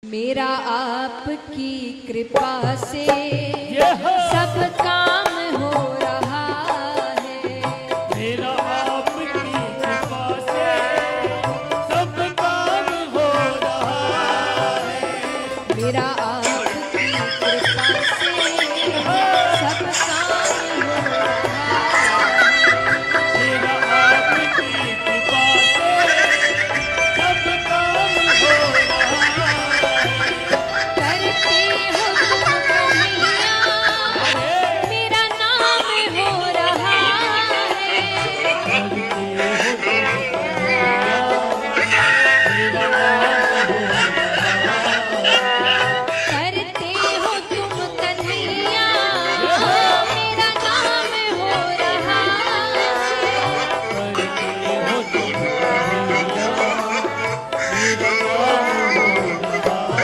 मेरा आपकी कृपा से सब काम हो रहा है। मेरा आपकी कृपा से सब काम हो रहा है। मेरा